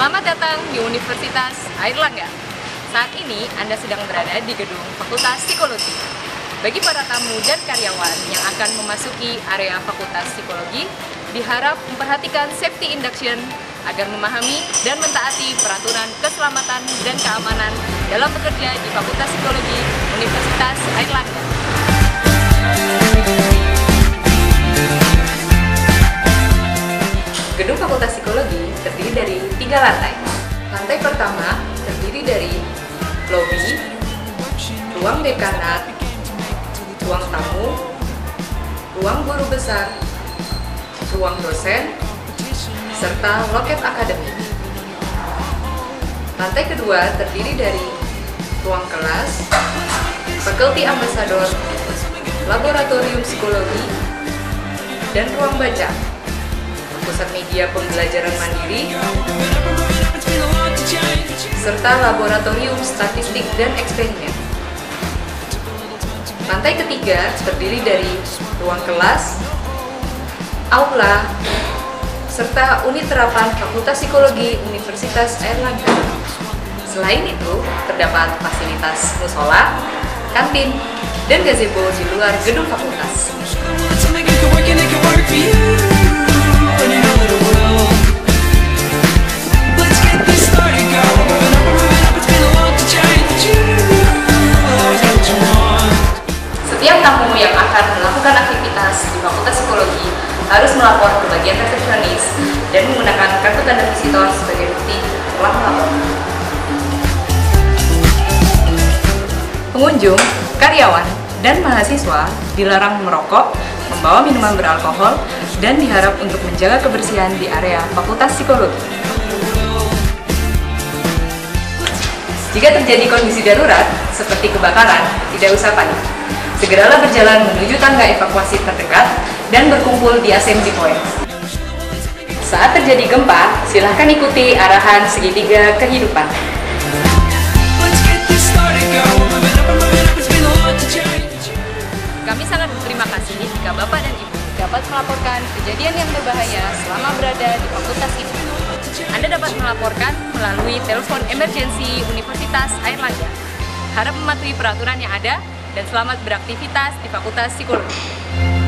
Selamat datang di Universitas Airlangga. Saat ini Anda sedang berada di gedung Fakultas Psikologi. Bagi para tamu dan karyawan yang akan memasuki area Fakultas Psikologi, diharap memperhatikan safety induction agar memahami dan mentaati peraturan keselamatan dan keamanan dalam bekerja di Fakultas Psikologi Universitas Airlangga. Gedung Fakultas Psikologi terdiri dari 3 lantai. Lantai pertama terdiri dari lobi, ruang dekanat, ruang tamu, ruang guru besar, ruang dosen, serta loket akademik. Lantai kedua terdiri dari ruang kelas, faculty ambassador, laboratorium psikologi, dan ruang baca, pusat media pembelajaran mandiri, serta laboratorium statistik dan eksperimen. Lantai ketiga terdiri dari ruang kelas, aula, serta unit terapan Fakultas Psikologi Universitas Airlangga. Selain itu, terdapat fasilitas musola, kantin, dan gazebo di luar gedung fakultas. Setiap tamu yang akan melakukan aktivitas di Fakultas Psikologi harus melapor ke bagian resepsionis dan menggunakan kartu tanda visitor sebagai bukti telah melapor. Pengunjung, karyawan, dan mahasiswa dilarang merokok, membawa minuman beralkohol, dan diharap untuk menjaga kebersihan di area Fakultas Psikologi. Jika terjadi kondisi darurat, seperti kebakaran, tidak usah panik. Segeralah berjalan menuju tangga evakuasi terdekat dan berkumpul di assembly point. Saat terjadi gempa, silahkan ikuti arahan segitiga kehidupan. Kami sangat berterima kasih jika Bapak dan Ibu dapat melaporkan kejadian yang berbahaya selama berada di fakultas ini. Anda dapat melaporkan melalui telepon emergensi Universitas Airlangga. Harap mematuhi peraturan yang ada dan selamat beraktivitas di Fakultas Psikologi.